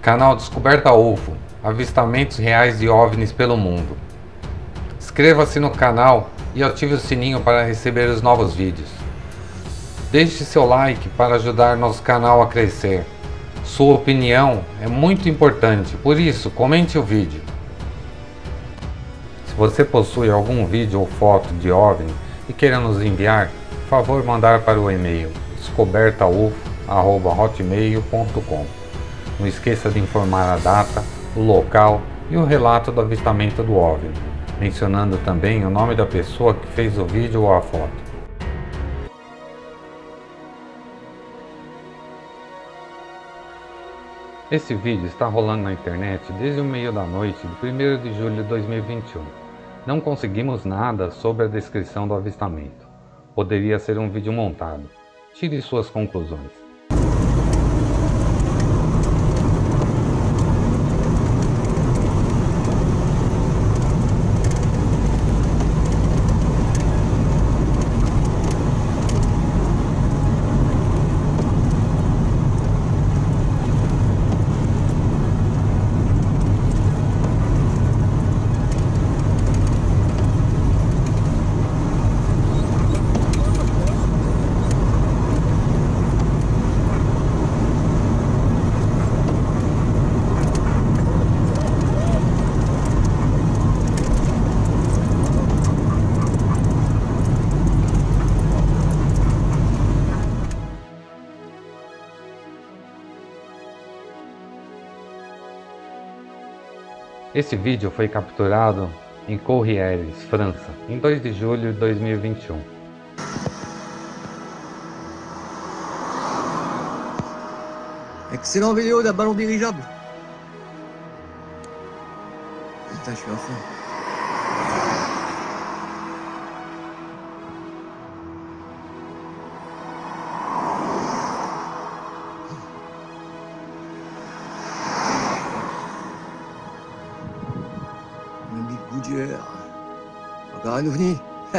Canal Descoberta UFO, avistamentos reais de OVNIs pelo mundo. Inscreva-se no canal e ative o sininho para receber os novos vídeos. Deixe seu like para ajudar nosso canal a crescer. Sua opinião é muito importante, por isso comente o vídeo. Se você possui algum vídeo ou foto de OVNI e queira nos enviar, por favor mandar para o e-mail descobertaufo@hotmail.com. Não esqueça de informar a data, o local e o relato do avistamento do OVNI, mencionando também o nome da pessoa que fez o vídeo ou a foto. Esse vídeo está rolando na internet desde o meio da noite de 1º de julho de 2021. Não conseguimos nada sobre a descrição do avistamento. Poderia ser um vídeo montado. Tire suas conclusões. Esse vídeo foi capturado em Courrières, França, em 2 de julho de 2021. Excellent vidéo d'un ballon dirigeable. Putain, je suis à fond. Encore un ovni.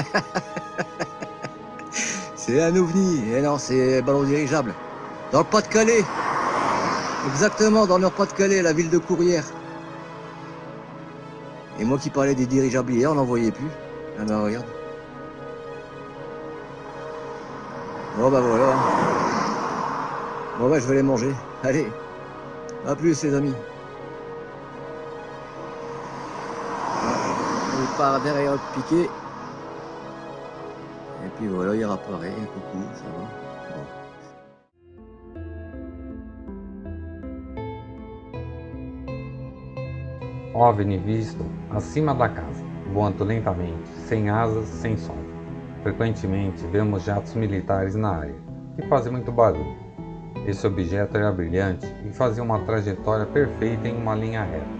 C'est un ovni. Et non, c'est ballon dirigeable. Dans le Pas-de-Calais. Exactement, dans le Pas-de-Calais, la ville de Courrières. Et moi qui parlais des dirigeables hier, on n'en voyait plus. Ah ben regarde. Bon bah voilà. Bon bah je vais les manger. Allez. À plus les amis. Par derrière le piqué. Et puis voilà, il réapparaît. Coucou, ça va. Bon. OVNI visto acima da casa, voando lentamente, sem asas, sem som. Frequentemente vemos jatos militares na área, que fazem muito barulho. Esse objeto era brilhante e fazia uma trajetória perfeita em uma linha reta.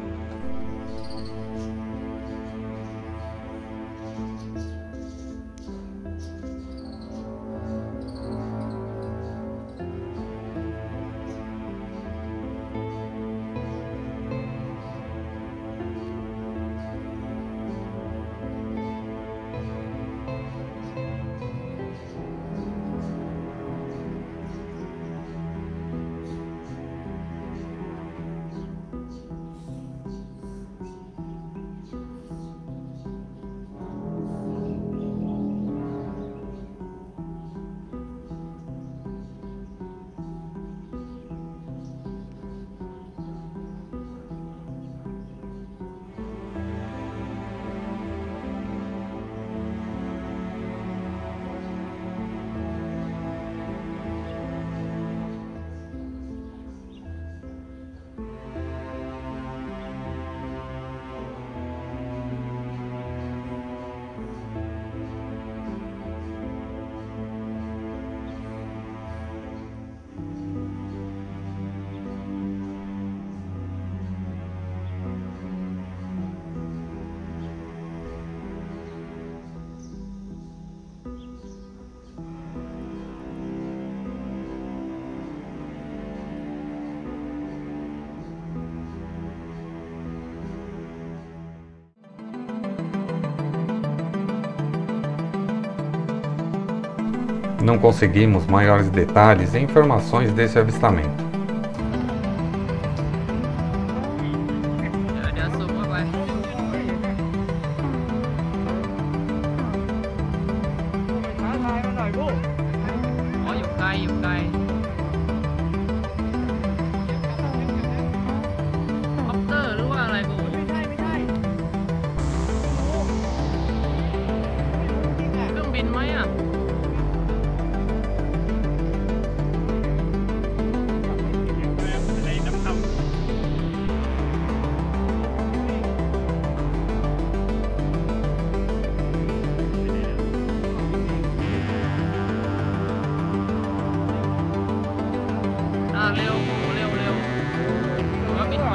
Não conseguimos maiores detalhes e informações desse avistamento.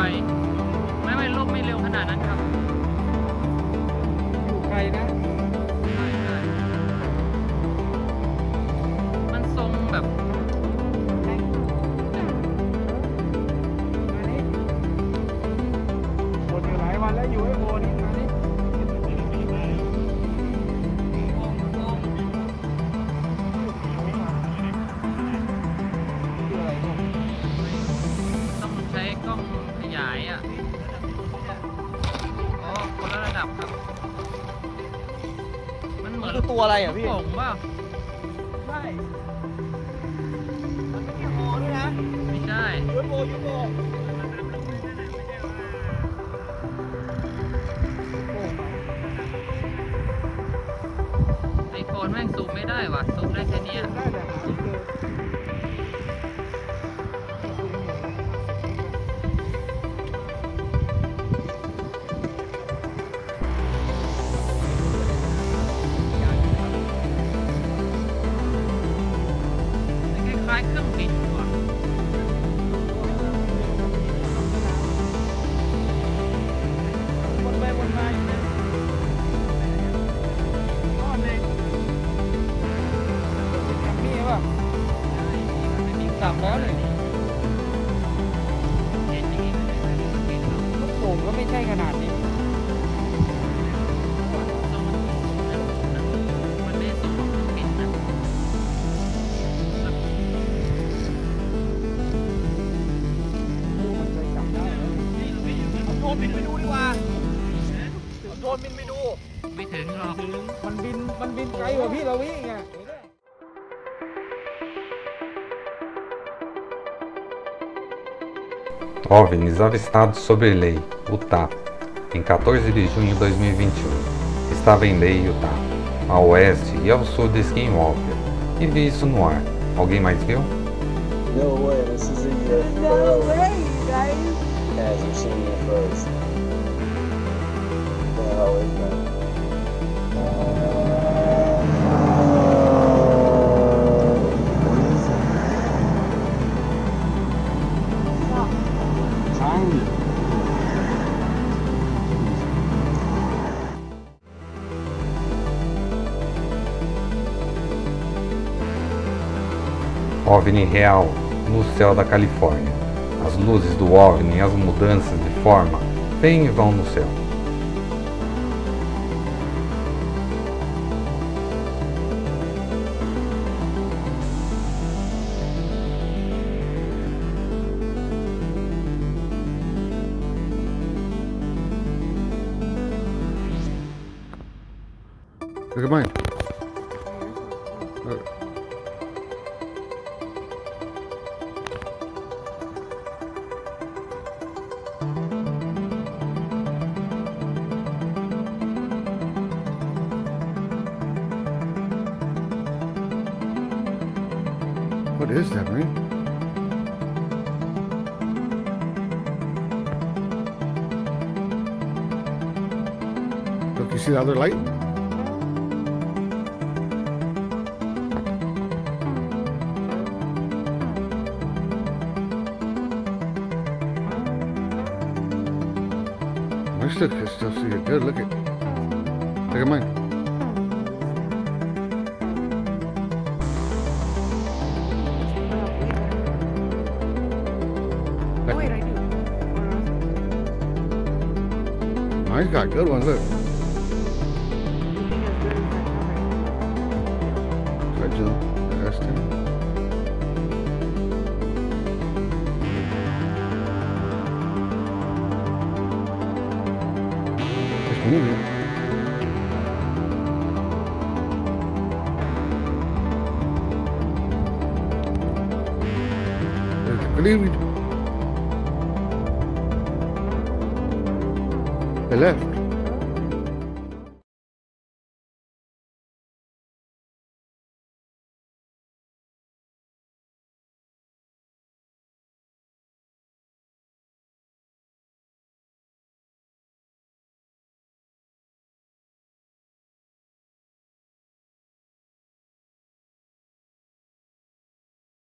ไม่ล่มไม่เร็วขนาดนั้นครับอยู่ไกลนะใช่มันทรงแบบหมดอยู่หลายวันแล้วอยู่ให้โบนี่มาดิต้องใช้กล้องขยายอ่ะอ๋อคนละระดับครับมันเหมือนตัวอะไรอ่ะพี่โป่งเปล่าใช่มันไม่ใช่หอด้วยนะไม่ใช่ยูโบไอโฟนแม่งซูมไม่ได้ว่ะซูมได้แค่นี้คล้ายเครื่องบินว่ะวนไปวนมาอยู่นะก้อนเลยมีป่ะไม่มีกลับแล้วเลยลูกโป่งก็ไม่ใช่ขนาดนี้มันไม่สูงเครื่องบินนะโดรนบินไปดูดีกว่าโดรนบินไปดูไม่ถึงหรอกมันบินไกลกว่าพี่เราวิ่งไง OVNIs avistados sobre Lei, Utah, em 14 de junho de 2021. Estava em Lei, Utah, a oeste e ao sul de Skinwalker, e vi isso no ar. Alguém mais viu? No way, this is in your No way, guys. Guys, I'm seeing it first. What the hell is that? Tiny. OVNI real no céu da Califórnia. As luzes do OVNI e as mudanças de forma vêm e vão no céu. Look at mine. What is that, man? Look, you see the other light? I still see it good. Look at mine. Wait, I do. Mine's got good ones. Look. Try to the S10. It's moving. Believe it. They left.